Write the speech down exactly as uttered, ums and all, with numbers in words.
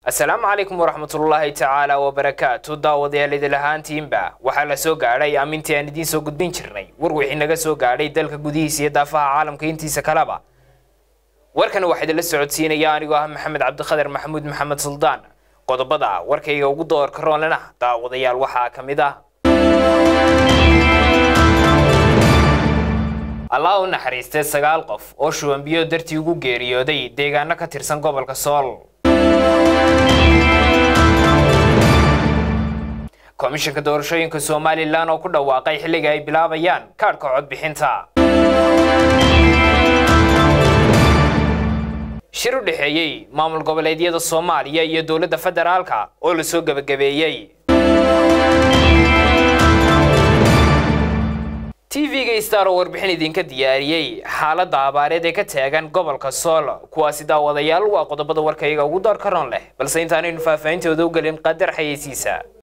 السلام عليكم ورحمة الله تعالى وبركاته. داودي اللي دلهان تيمبا وحلا سوق علي أمينتي أن دين سوق الدين شرني وروحي نجا سوق علي دلك جوديس يدافع عالم كينتي سكالبا وركن واحد للسعود سينا يعني وهم محمد عبد القادر محمود محمد سلطان قد بدأ وركي وقدر كرون لنا داودي الوحى كمدا الله نحريست سجال قف أشوف بيو درتي وجو جريودي ديجانا كتيرسان قبل كسول كوميشن كدورشوينka Soomaaliland oo ku dhawaaqay xilliga ay bilaabayaan kaarka cod bixinta shir u dhaxeeyay maamul goboleedyada Soomaaliya iyo dawladda federaalka oo la soo gabagabeeyay T V-ga Star oo warbixin idinka diyaariyay xaaladda abaareed ee ka taagan gobolka Sool kuwaasi daawadayaal waa qodobada warkayga ugu door karoon leh balse intaanaynu faahfaahintooda u galin qadar xayeysiisa